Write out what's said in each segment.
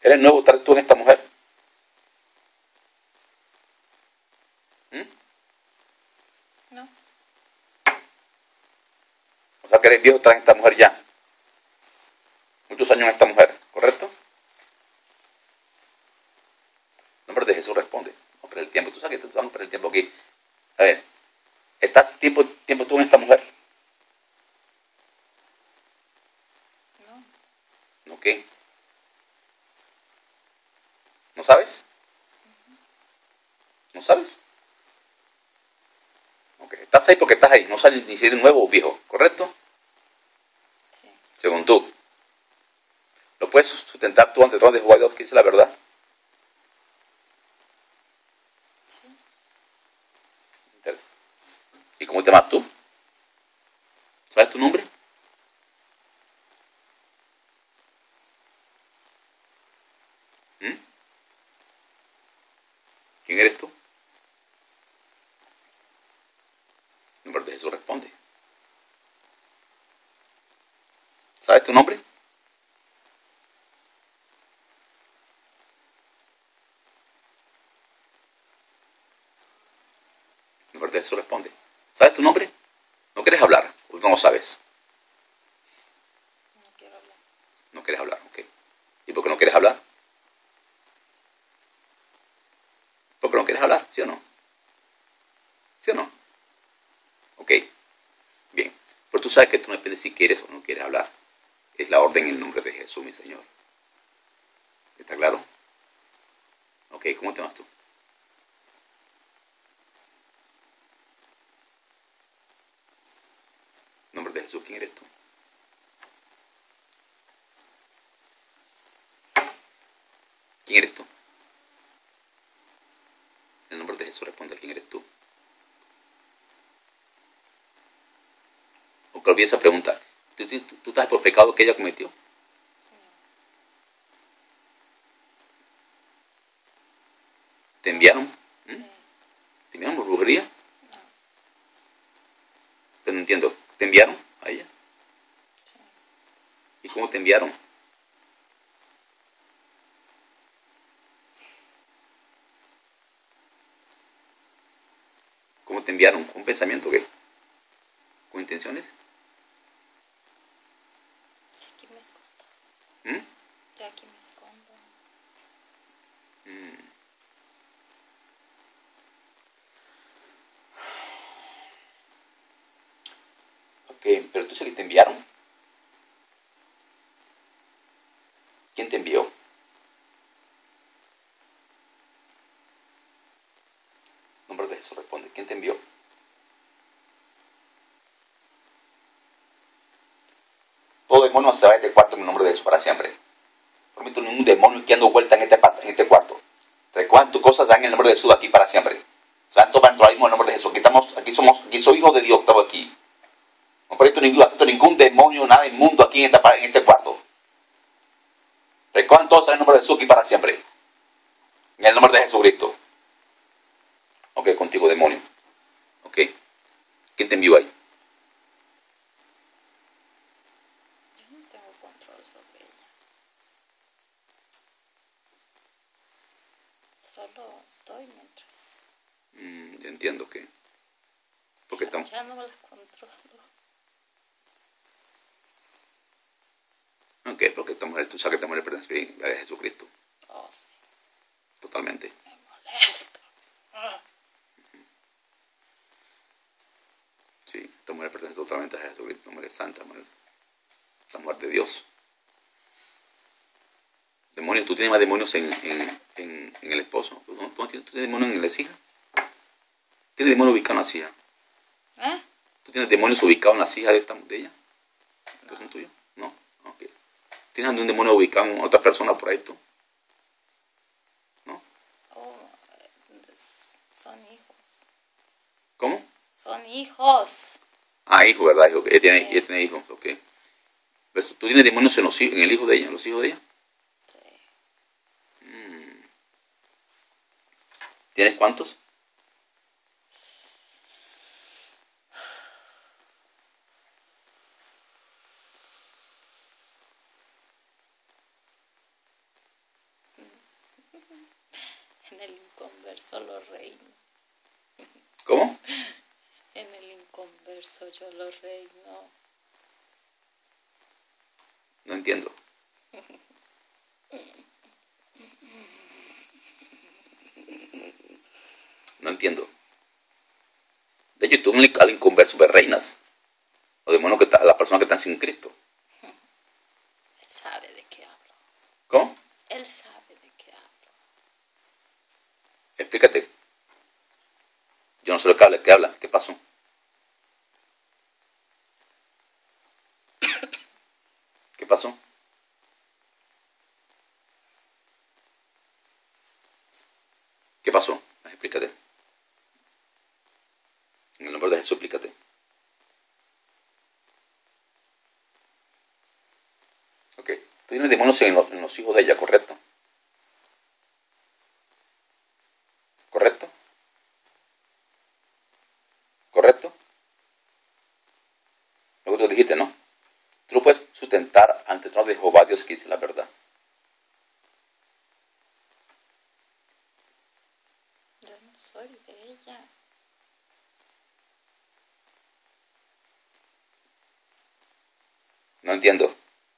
¿Eres nuevo tú en esta mujer? No. O sea que eres viejo en esta mujer ya. Muchos años en esta mujer, ¿correcto? En nombre de Jesús responde. No perder el tiempo. Tú sabes que te vamos a perder el tiempo aquí. A ver, ¿estás tiempo tú en esta mujer? No. ¿No qué? ¿No sabes? ¿No sabes? Ok, estás ahí porque estás ahí. No sabes ni si eres nuevo o viejo, ¿correcto? Sí. Según tú. ¿Lo puedes sustentar tú ante el trono de Jehová Dios que dice la verdad? Sí. ¿Y cómo te llamas tú? ¿Sabes tu nombre? ¿Mm? ¿Quién eres tú? En nombre de Jesús responde. ¿Sabes tu nombre? En nombre de Jesús responde. ¿Sabes tu nombre? ¿No quieres hablar? ¿O no lo sabes? No quiero hablar. No quieres hablar, ok. ¿Y por qué no quieres hablar? ¿Por qué no quieres hablar? ¿Sí o no? ¿Sí o no? Ok. Bien. Pero tú sabes que tú no dependes si quieres o no quieres hablar. Es la orden en el nombre de Jesús, mi Señor. ¿Está claro? Ok, ¿cómo te llamas tú? En nombre de Jesús, ¿quién eres tú? ¿Quién eres tú? En el nombre de Jesús responde, ¿quién eres tú? O que olvide esa pregunta. ¿Tú estás por pecado que ella cometió? ¿Te enviaron? ¿Mm? Sí. ¿Te enviaron por brujería? No. Pero no entiendo. ¿Te enviaron a ella? Sí. ¿Y cómo te enviaron? ¿Cómo te enviaron? ¿Con un pensamiento qué? ¿Con intenciones? Ya aquí me escondo. ¿Mm? Ya aquí me escondo. Ok, pero tú sabes que te enviaron. ¿Quién te envió? En nombre de Jesús responde, ¿quién te envió? Todo demonio se va de este cuarto en el nombre de Jesús para siempre. No permito ningún demonio que ando vuelta en este cuarto. Recojan tus cosas, dan en el nombre de Jesús aquí para siempre. Se van a tomar ahora mismo en el nombre de Jesús. Aquí soy hijo de Dios, estamos aquí. No permito acepto ningún demonio, nada inmundo aquí en este cuarto. Recojan todos en el nombre de Jesús aquí para siempre. En el nombre de Jesucristo. Ok, contigo demonio. Ok. ¿Quién te envió ahí? Yo no tengo control sobre ella. Solo estoy mientras. Yo entiendo que. Porque estamos. Ya no la controlo. Ok, porque esta mujer, tú sabes que esta mujer pertenece bien a Jesucristo. Oh, sí. Totalmente. Me molesta. Sí, esta mujer pertenece totalmente a Jesucristo. Esta mujer es santa, esta mujer de Dios. Demonios, tú tienes más demonios en el esposo. ¿Tú tienes demonios en las hijas? ¿Tienes demonios ubicados en las hijas? ¿Eh? ¿Tú tienes demonios ubicados en las hijas de ella? ¿Que son tuyos? No. Ok. ¿Tienes algún demonio ubicado en otra persona por ahí tú? ¿No? Oh, son hijos. ¿Cómo? Son hijos. Ah, hijo, ¿verdad? Hijo. Ella Sí. tiene hijos, ok. Pero ¿tú tienes demonios en el hijo de ella, en los hijos de ella? Sí. ¿Tienes cuántos? En el inconverso lo reino. ¿Cómo? En el inconverso yo lo reino. No entiendo. No entiendo. De hecho, tú al inconverso de reinas. O demonios que las personas que están sin Cristo. Él sabe de qué hablo. ¿Cómo? Él sabe de qué hablo. Explícate. Yo no sé lo que habla. ¿Qué habla? ¿Qué pasó? ¿Qué pasó? ¿Qué pasó? Explícate. En el nombre de Jesús, explícate. Ok. Tú tienes demonios en los hijos de ella, ¿correcto? ¿Correcto? ¿Correcto? Luego tú dijiste, ¿no? Tú lo puedes sustentar ante el trono de Jehová, Dios que dice la verdad. Yo no soy de ella. No entiendo.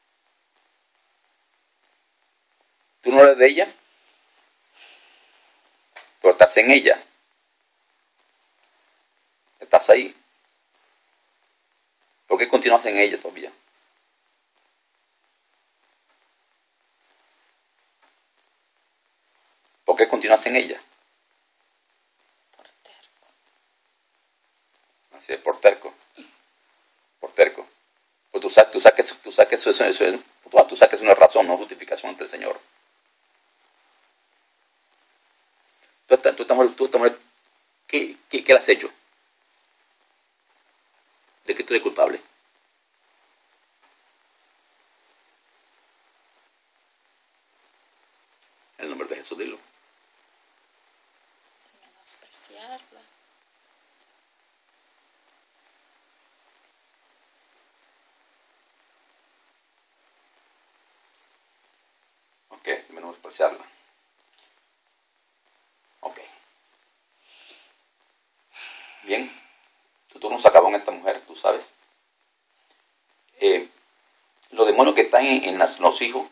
¿Tú no eres de ella? Pero estás en ella. Estás ahí. ¿Por qué continúas en ella todavía? ¿Por qué continúas en ella? Por terco. Así es, por terco. Por terco. Pues tú sabes que eso es una razón, no justificación ante el Señor. ¿Qué le has hecho? ¿De qué tú eres culpable? En el nombre de Jesús, dilo. De menospreciarla. Ok, menospreciarla. Ok. Bien. Tu turno se acabó en esta mujer, tú sabes. Los demonios que están en los hijos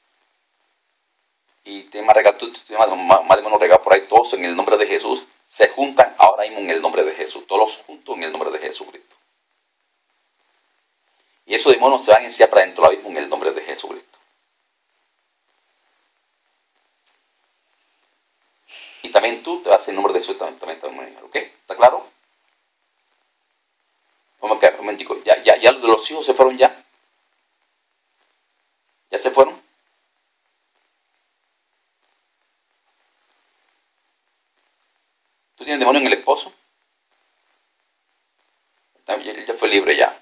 y temas más demonios regados por ahí, todos en el nombre de Jesús, se juntan ahora mismo en el nombre de Jesús. Todos juntos en el nombre de Jesucristo. Y esos demonios se van a iniciar para dentro del abismo en el nombre de Jesucristo. Y también tú te vas en el nombre de Jesús también, ¿ok? ¿Está claro? Vamos a quedar un momentico. ¿Ya los de los hijos se fueron ya? ¿Ya se fueron? ¿Tú tienes demonio en el esposo? Él ya fue libre ya.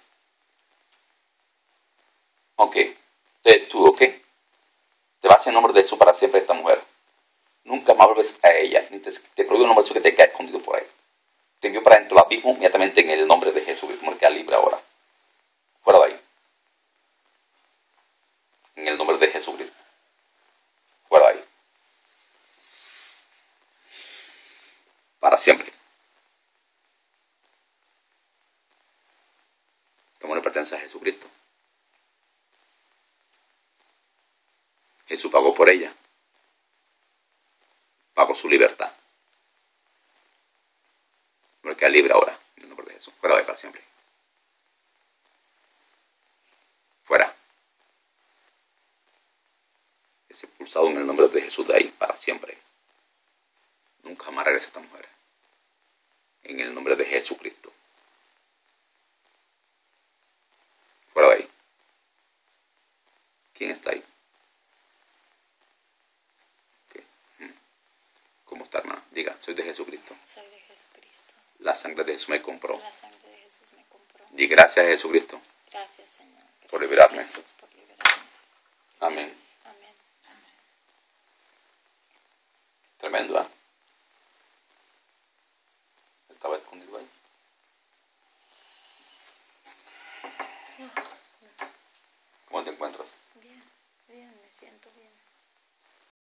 Ok. Entonces tú, ¿ok? Te vas en nombre de Jesús para siempre a esta mujer. Nunca más vuelves a ella. Ni te prohíbo el nombre de Jesús que te quede escondido por ahí. Te envío para dentro del abismo inmediatamente en el nombre de Jesús. Tu mujer queda libre ahora. Fuera de ahí. En el nombre de Jesucristo. Fuera de ahí. Para siempre. Tu mujer pertenece a Jesucristo. Jesús pagó por ella. Pagó su libertad. Tu mujer queda libre ahora. En el nombre de Jesús. Fuera de ahí para siempre. Fuera. Es expulsado en el nombre de Jesús de ahí para siempre. Nunca más regresa esta mujer. En el nombre de Jesucristo. Fuera de ahí. ¿Quién está ahí? Okay. ¿Cómo está, hermana? Diga, soy de Jesucristo. Soy de Jesucristo. La sangre de Jesús me compró. La sangre de Jesús me compró. Y gracias a Jesucristo. Gracias, Señor. Gracias, Por liberarme. Jesús, por liberarme. Amén. Amén. Amén. Tremendo, ¿eh?